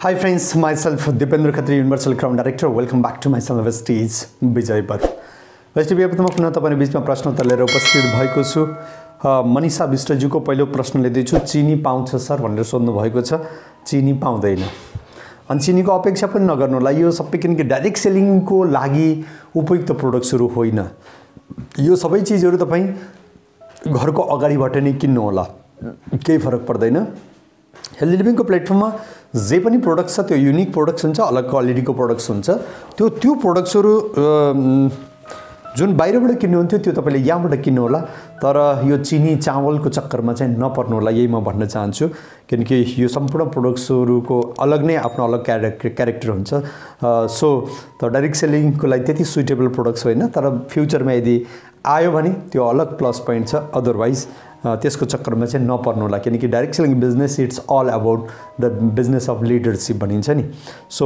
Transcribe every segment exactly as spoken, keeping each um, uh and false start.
Hi friends, myself Dipendra Khatri, Universal Crown Director. Welcome back to my channel Vestige जयपथ. Vestige जयपथमा पुनः तपाईहरु बीचमा प्रश्न उत्तर लिएर उपस्थित भएको छु. मनीषा विष्टजीको पहिलो प्रश्न लिँदै छु. चिनी पाउँछ सर भनेर सोध्नु भएको छ. चिनी पाउँदैन. अनि चिनीको अपेक्षा पनि नगर्नु होला. यो सबै किनकि डाइरेक्ट सेलिङको लागि उपयुक्त प्रोडक्टहरु होइन. यो सबै चीजहरु तपाई घरको अगाडिबाट नै किन्नु होला. केही फरक पर्दैन. हेल्दी लिभिङको प्लेटफर्ममा जे पनि प्रोडक्ट्स छ त्यो युनिक प्रोडक्ट्स हुन्छ, अलग क्वालिटीको प्रोडक्ट्स हुन्छ. त्यो त्यो प्रोडक्ट्सहरु जुन बाहिरबाट किन्नु हुन्थ्यो त्यो तपाईले यहाँबाट किन्नु होला. तर यो चिनी चावलको चक्करमा चाहिँ नपर्नु होला, यही म भन्न चाहन्छु. किनकि यो सम्पूर्ण प्रोडक्ट्सहरुको अलग नै आफ्नो अलग क्यारेक्टर क्यारेक्टर हुन्छ. सो त डाइरेक्ट सेलिङको लागि त्यति सुइटेबल प्रोडक्ट्स होइन. तर फ्युचरमा यदि आयो भने त्यो अलग प्लस पोइन्ट छ. अदरवाइज त्यसको चक्करमा चाहिँ नपर्नु होला. किनकि direct selling business it's all about the business of leadership भनिन्छ नि. सो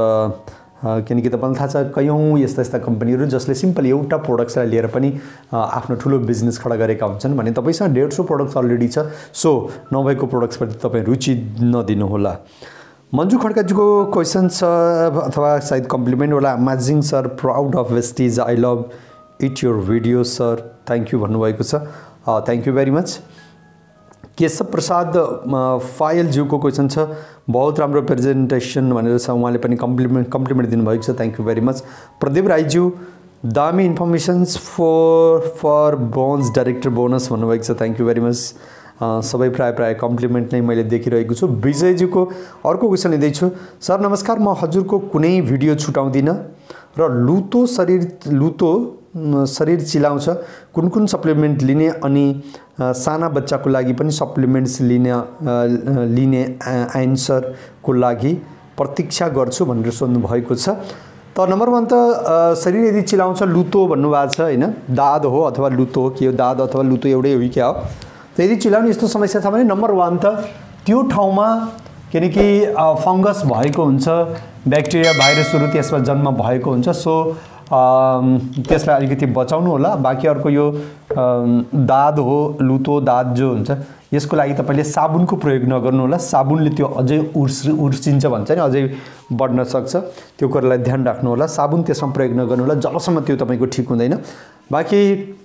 किनकि तपाईलाई थाहा छ कयौं यस्ता यस्ता कम्पनीहरु जसले सिम्पल एउटा प्रोडक्ट्सलाई लिएर पनि आफ्नो ठुलो बिजनेस खडा गरेका हुन्छन् भने तपाईसँग डेढ सौ प्रोडक्ट्स अलरेडी छ. सो नभएको प्रोडक्ट्सप्रति तपाई रुचि नदिनु होला. मन्जु खड्काजीको क्वेशन छ अथवा सायद कम्प्लिमेन्ट होला. Amazing sir, proud of Vestige, I love it your video sir, thank you भन्नुभएको छ. Thank you very much. Keshav Prasad फायलज्यूको क्वेशन छ. बहुत राम्रो प्रेजेन्टेसन भनेर छ. उहाँले पनि कम्प्लिमेन्ट कम्प्लिमेन्ट दिनुभएको छ. Thank you very much. Pradeep राईज्यू दामी informations for for bonus director bonus भन्नुभएको छ. Thank you very much. सबै प्राय प्राय कम्प्लिमेन्ट नै मैले देखिरहेको छु. विजयज्यूको अर्को क्वेशन लिँदैछु. सर नमस्कार, म हजुरको कुनै भिडियो छुटाउँदिन र लुतो शरीर लुतो शरीर चिलाउँछ, कुन कुन सप्लिमेन्ट लिने अनि साना बच्चाको लागि पनि सप्लिमेन्ट्स लिने लिने आन्सरको लागि प्रतीक्षा गर्छु भनेर सोध्नु भएको छ. त नम्बर वन त शरीर यदि चिलाउँछ लुतो भन्नुभएको छ हैन. दाद हो अथवा लुतो हो, के हो दाद अथवा लुतो एउटै हो क्या हो. त यदि चिलाउने यस्तो समस्या छ भने नम्बर वन त त्यो ठाउँमा किनकि फंगस भएको हुन्छ, ब्याक्टेरिया भाइरसहरु त्यसमा जन्म भएको हुन्छ. सो त्यसलाई अलिकति बचाउनु होला. बाँकी अर्को यो दाद हो, लुतो दाद जो हुन्छ यसको लागि तपाईले साबुनको प्रयोग नगर्नु होला. साबुनले त्यो अझै उर्स उर्सिन्छ भन्छ नि, अझै बढ्न सक्छ. त्यो कुरालाई ध्यान राख्नु होला. साबुन त्यसमा प्रयोग नगर्नु होला जबसम्म त्यो तपाईको ठीक हुँदैन. बाँकी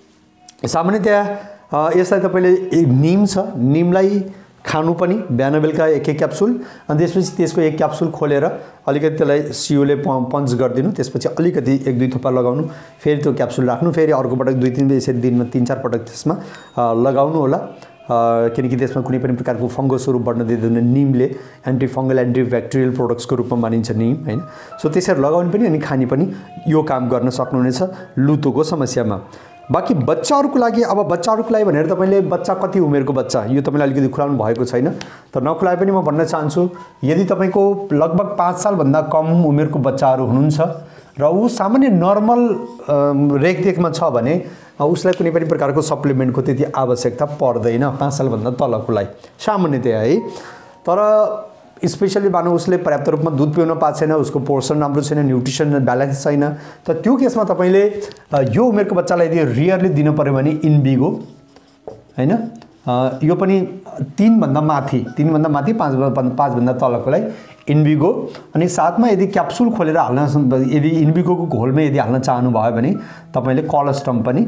सामान्यतया यसलाई तपाईले नीम छ, नीमलाई खानु पनि बिहान बेलुका एक एक क्याप्सुल अनि त्यसपछि त्यसको एक क्याप्सुल खोलेर अलिकति त्यसलाई सियोले पञ्च गरिदिनु. त्यसपछि अलिकति एक दुई थोपा लगाउनु, फेरि त्यो क्याप्सुल राख्नु, फेरि अर्को पटक दुई तीन यसरी दिनमा तीन चार पटक त्यसमा लगाउनु होला. किनकि त्यसमा कुनै पनि प्रकारको फंगसहरु बढ्न दिँदैन. नीमले एन्टी फंगल एन्टी ब्याक्टेरियल प्रोडक्ट्सको रूपमा मानिन्छ नीम हैन. सो त्यसरी लगाउनु पनि अनि खानी पनि यो काम गर्न सक्नुहुनेछ लुतोको समस्यामा. बाकी बच्चाहरुको लागि अब बच्चाहरुको लागि भनेर तपाईले बच्चा कति उमेरको बच्चा यो तपाईले अलिकति खुलाउनु भएको छैन. तर नखुलाए पनि म भन्न चाहन्छु यदि तपाईको लगभग पाँच साल भन्दा कम उमेरको बच्चाहरु हुनुहुन्छ र उ सामान्य नर्मल रेखदेखमा छ भने उसलाई कुनै पनि प्रकारको सप्लिमेन्टको त्यति आवश्यकता पर्दैन पाँच साल भन्दा तलकोलाई सामान्यतया है. तर स्पेशली मानौ उसले पर्याप्त रूपमा दूध पिउन पाएको छैन, उसको पोर्सन राम्रो छैन, न्युट्रिसन ब्यालेन्स छैन, त त्यो केसमा तपाईले यो उमेरको बच्चालाई यदि रियरली दिन पर्यो भने इनबिगो हैन, यो पनि तीन भन्दा माथि तीन भन्दा माथि पाँच पाँच भन्दा तलकोलाई इनबिगो अनि साथमा यदि क्याप्सुल खोलेर हाल्न यदि इनबिगोको घोलमा यदि हाल्न चाहनु भयो भने तपाईले कोलोस्टम पनि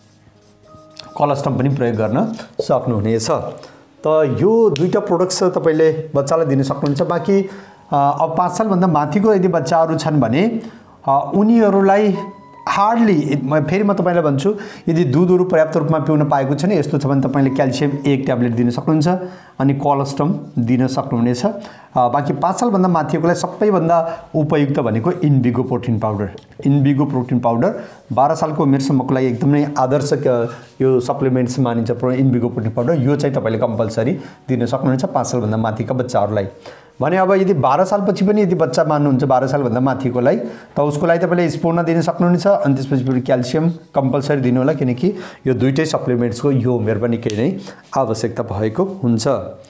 कोलोस्टम पनि प्रयोग गर्न सक्नुहुनेछ. त यो दुईटा प्रोडक्ट्स तपाईले बच्चालाई दिन सक्नुहुन्छ. बाकी अब पाँच साल भन्दा माथिको यदि बच्चाहरु छन् भने उनीहरुलाई हार्डली फेरि म तपाईलाई भन्छु यदि दूधहरु पर्याप्त रूपमा पिउन पाएको छैन यस्तो छ भने तपाईले क्याल्सियम एक ट्याब्लेट दिन सक्नुहुन्छ अनि कोलोस्टम दिन सक्नुहुनेछ. बाकी पाँच साल भन्दा माथिकोलाई सबैभन्दा उपयुक्त भनेको Invigo protein powder. Invigo protein powder बाह्र सालको उमेरसम्मको लागि एकदमै आदर्श यो सप्लिमेन्ट्स मानिन्छ. इनबिगो प्रोटिन पाउडर यो चाहिँ तपाईले कम्पल्सरी दिन सक्नुहुन्छ पाँच साल भन्दा माथिका बच्चाहरुलाई. भने अब यदि बाह्र सालपछि पनि यदि बच्चा मान्नुहुन्छ बाह्र साल भन्दा माथिकोलाई त उसको लागि तपाईले स्पूर्न दिन सक्नुहुनेछ. अनि त्यसपछि फेरि क्याल्सियम कम्पल्सरी दिनु होला किनकि यो दुईटै सप्लिमेन्ट्सको यो उमेरमा निकै नै आवश्यकता भएको हुन्छ.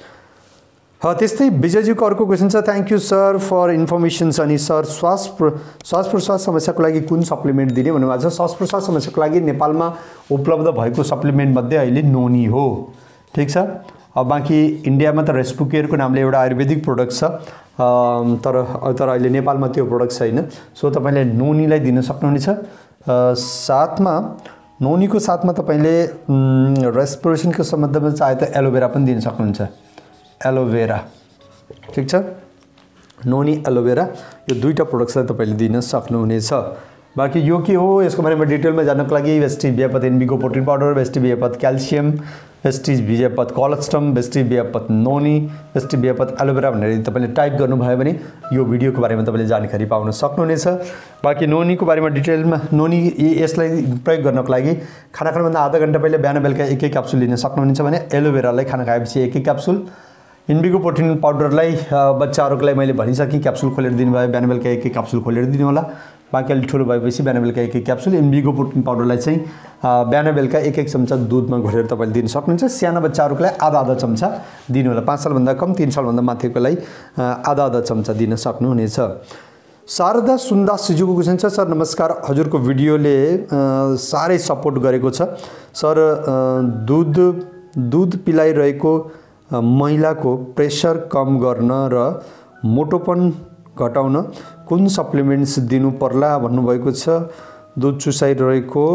त्यस्तै विजयजीको अर्को क्वेशन छ. Thank you sir for informations. अनि सर श्वास श्वास प्रश्वास समस्याको लागि कुन सप्लिमेन्ट दिने भन्नुभएको छ. श्वास प्रश्वास समस्याको लागि नेपालमा उपलब्ध भएको सप्लिमेन्ट मध्ये अहिले नोनी हो. ठीक छ. अब बाँकी इन्डियामा त रेस्पुकेयरको नामले एउटा आयुर्वेदिक प्रोडक्ट छ, तर तर अहिले नेपालमा त्यो प्रोडक्ट छैन। सो तपाईँले नोनीलाई दिन सक्नुहुनेछ। साथमा नोनीको साथमा तपाईँले रेस्पिरेसनको सम्बन्धमा चाहे त एलोभेरा पनि दिन सक्नुहुन्छ। एलोभेरा ठिक छ, नोनी एलोभेरा यो दुईटा प्रोडक्ट्सलाई तपाईँले दिन सक्नुहुनेछ। बाँकी यो के हो यसको बारेमा डिटेलमा जान्नको लागि Vestige Jaypath Invigo protein powder, Vestige Jaypath calcium, Vestige Jaypath colostrum, Vestige Jaypath noni, Vestige Jaypath aloe vera भनेर तपाईँले टाइप गर्नुभयो भने यो भिडियोको बारेमा तपाईँले जानकारी पाउन सक्नुहुनेछ। बाँकी नोनीको बारेमा डिटेलमा नोनी यसलाई प्रयोग गर्नको लागि खाना खानुभन्दा आधा घन्टा पहिले बिहान बेलुका एक एक क्याप्सुल लिन सक्नुहुनेछ भने एलोभेरालाई खाना खाएपछि एक एक क्याप्सुल, इन्भिगो प्रोटिन पाउडरलाई बच्चाहरूको लागि मैले भनिसकेँ क्याप्सुल खोलेर दिनुभयो बिहान बेलुका एक एक क्याप्सुल खोलेर दिनु होला। बाँकी अलिक ठुलो भएपछि बिहान बेलुका एक एक क्याप्सुल इन्भिगो प्रोटिन पाउडरलाई चाहिँ बिहान बेलुका एक एक चम्चा दुधमा घोलेर तपाईँले दिन सक्नुहुन्छ। साना बच्चाहरूको लागि आधा आधा चम्चा दिनु होला, पाँच सालभन्दा कम तीन सालभन्दा माथिको लागि आधा आधा चम्चा दिन सक्नुहुनेछ। शारदा सुन्दासजीको क्वेसन छ, सर नमस्कार, हजुरको भिडियोले साह्रै सपोर्ट गरेको छ सर। दुध दुध पिलाइरहेको महिलाको प्रेसर कम गर्न र मोटोपन घटाउन कुन सप्लिमेन्ट्स दिनु पर्ला भन्नुभएको छ। दुध चुसाइरहेको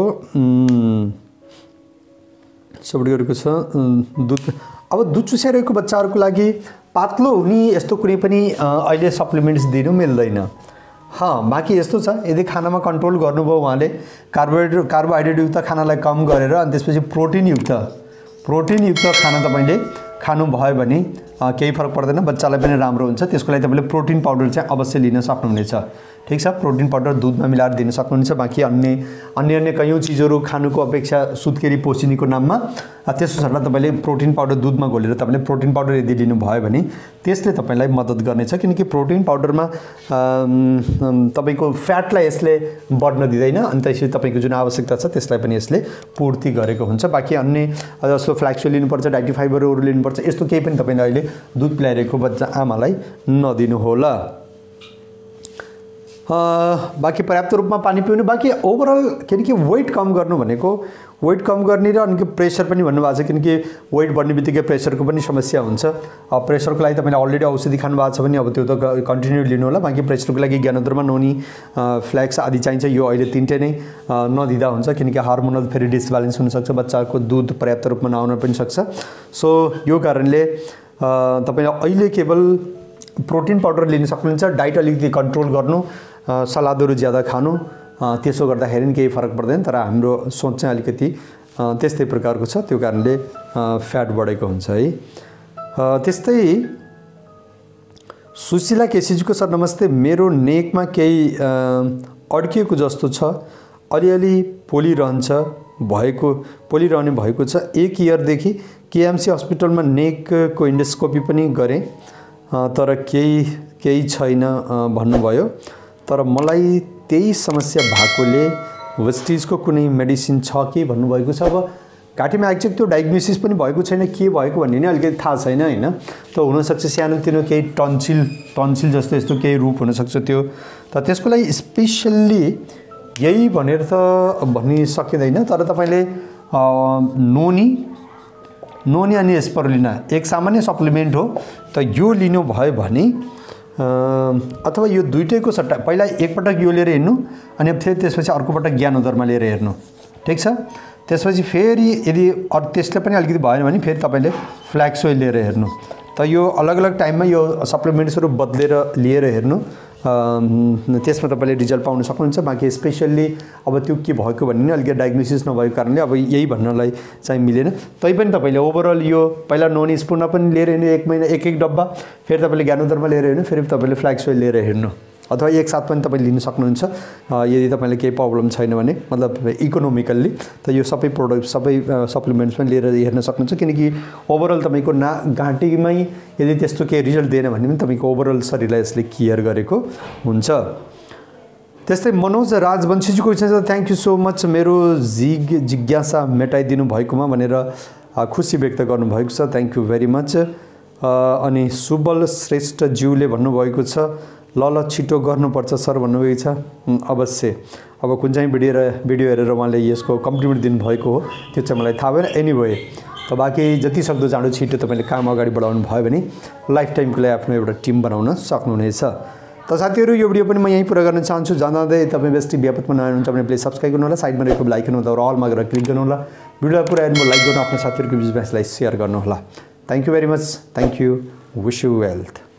सपोर्ट गरेको छ दुध। अब दुध चुसाइरहेको बच्चाहरूको लागि पातलो हुने यस्तो कुनै पनि अहिले सप्लिमेन्ट्स दिनु मिल्दैन। हाँ, बाँकी यस्तो छ, यदि खानामा कन्ट्रोल गर्नुभयो उहाँले कार्बोहाइड्रेट कार्बोहाइड्रेटयुक्त खानालाई कम गरेर अनि त्यसपछि प्रोटिनयुक्त प्रोटिनयुक्त खाना तपाईँले खानुभयो भने केही फरक पर्दैन, बच्चालाई पनि राम्रो हुन्छ। त्यसको लागि तपाईँले प्रोटिन पाउडर चाहिँ अवश्य लिन सक्नुहुनेछ। ठिक छ, प्रोटिन पाउडर दुधमा मिलाएर दिन सक्नुहुनेछ। बाँकी अन्य अन्य अन्य कयौँ चिजहरू खानुको अपेक्षा सुत्केरी पोसिनीको नाममा त्यसो सट्टा तपाईँले प्रोटिन पाउडर दुधमा घोलेर तपाईँले प्रोटिन पाउडर यदि लिनुभयो भने त्यसले तपाईँलाई मद्दत गर्नेछ, किनकि प्रोटिन पाउडरमा तपाईँको फ्याटलाई यसले बढ्न दिँदैन अनि त्यसपछि तपाईँको जुन आवश्यकता छ त्यसलाई पनि यसले पूर्ति गरेको हुन्छ। बाँकी अन्य जस्तो फ्ल्याक्स ओइल लिनुपर्छ, डाइटी फाइबरहरू लिनुपर्छ, यस्तो केही पनि तपाईँले अहिले दुध पिलाइरहेको बच्चा आमालाई नदिनु होला। बाँकी पर्याप्त रूपमा पानी पिउनु। बाँकी ओभरअल किनकि वेट कम गर्नु भनेको वेट कम गर्ने र अनि प्रेसर पनि भन्नुभएको छ, किनकि वेट बढ्ने बित्तिकै प्रेसरको पनि समस्या हुन्छ। अब प्रेसरको लागि तपाईँले अलरेडी औषधि खानुभएको छ भने अब त्यो त कन्टिन्यू लिनु होला। बाँकी प्रेसरको लागि ज्ञानोद्रमा नोनी फ्ल्याक्स आदि चाहिन्छ, यो अहिले तिनटै नै नदिँदा हुन्छ, किनकि हार्मोनल फेरि डिसब्यालेन्स हुनसक्छ, बच्चाको दुध पर्याप्त रूपमा नआउन पनि सक्छ। सो यो कारणले तपाईँले अहिले केवल प्रोटिन पाउडर लिन सक्नुहुन्छ। डाइट अलिकति कन्ट्रोल गर्नु, सलादहरू ज्यादा खानु, त्यसो गर्दाखेरि पनि केही फरक पर्दैन। तर हाम्रो सोच चाहिँ अलिकति त्यस्तै प्रकारको छ, त्यो कारणले फ्याट बढेको हुन्छ है। त्यस्तै सुशीला केसीजीको सर नमस्ते, मेरो नेकमा केही अड्किएको जस्तो छ, अलिअलि पोलिरहन्छ भएको पोलिरहने भएको छ। एक इयरदेखि केएमसी हस्पिटलमा नेकको इन्डोस्कोपी पनि गरेँ तर केही केही छैन भन्नुभयो, तर मलाई त्यही समस्या भएकोले वेस्टिजको कुनै मेडिसिन छ कि भन्नुभएको छ। अब घाँटीमा एक्ज्याक्ट त्यो डायग्नोसिस पनि भएको छैन, के भएको भन्ने नै अलिकति थाहा छैन होइन। त हुनसक्छ सानोतिनो केही टन्सिल टन्सिल जस्तो यस्तो केही रूप हुनसक्छ त्यो, त त्यसको लागि स्पेसल्ली यही भनेर त भनि सकिँदैन। तर तपाईँले नोनी नोनी अनि एस्परुलिना एक सामान्य सप्लिमेन्ट हो, त यो लिनुभयो भने अथवा यो दुइटैको सट्टा पहिला एकपटक यो लिएर हेर्नु अनि फेरि त्यसपछि अर्को पटक ज्ञानोदरमा लिएर हेर्नु। ठिक छ, त्यसपछि फेरि यदि अरू त्यसले पनि अलिकति भएन भने फेरि तपाईँले फ्ल्याक्स ओइल लिएर हेर्नु। त यो अलग अलग टाइममा यो सप्लिमेन्ट्सहरू बदलेर लिएर हेर्नु, त्यसमा तपाईँले रिजल्ट पाउन सक्नुहुन्छ। बाँकी स्पेसल्ली अब त्यो के भएको भन्ने नि अलिकति डायग्नोसिस नभएको कारणले अब यही भन्नलाई चाहिँ मिलेन। तैपनि तपाईँले ओभरअल यो पहिला नोनी स्पुनमा पनि लिएर हेर्नु, एक महिना एक एक डब्बा, फेरि तपाईँले ज्ञानोदरमा लिएर हेर्नु, फेरि तपाईँले फ्ल्याक्स ओइल लिएर हेर्नु, अथवा एक साथ पनि तपाईले लिन सक्नुहुन्छ यदि तपाईलाई केही प्रब्लम छैन भने, मतलब इकोनोमिकल्ली। त यो सबै प्रोडक्ट सबै सप्लिमेन्ट्स पनि लिएर हेर्न सक्नुहुन्छ, किनकि ओभरअल तपाईको ना घाँटीमै यदि त्यस्तो केही रिजल्ट दिएन भने पनि तपाईको ओभरअल शरीरलाई यसले केयर गरेको हुन्छ। त्यस्तै मनोज राजवंशीजीको क्वेसन छ, थ्याङ्क यू सो मच मेरो जिग जिज्ञासा मेटाइदिनु भएकोमा भनेर खुसी व्यक्त गर्नुभएको छ, थ्याङ्क यू भेरी मच। अनि सुबल श्रेष्ठ ज्यूले भन्नुभएको छ, ल ल छिटो गर्नुपर्छ सर भन्नुभएको छ। अवश्य अब कुन चाहिँ भिडियो भिडियो हेरेर उहाँले यसको कम्प्लिमेन्ट दिनुभएको हो त्यो चाहिँ मलाई थाहा भएन। एनिवे त बाँकी जति सक्दो चाँडो छिटो तपाईँले काम अगाडि बढाउनु भयो भने लाइफ टाइमको लागि आफ्नो एउटा टिम बनाउन सक्नुहुनेछ। त साथीहरू यो भिडियो पनि म यहीँ पुरा गर्न चाहन्छु। जाँदा तपाईँ बेस्टी व्यापकमा नयाँ हुनुहुन्छ भने प्लिज सब्सक्राइब गर्नु होला, साइडमा रहेको बेल आइकन दबाएर अलमा गरेर क्लिक गर्नु होला। भिडियोलाई पुरा हेर्नु, लाइक गर्नु, आफ्नो साथीहरूको बिचमा यसलाई सेयर गर्नु होला। Thank you very much. Thank you. Wish you wealth.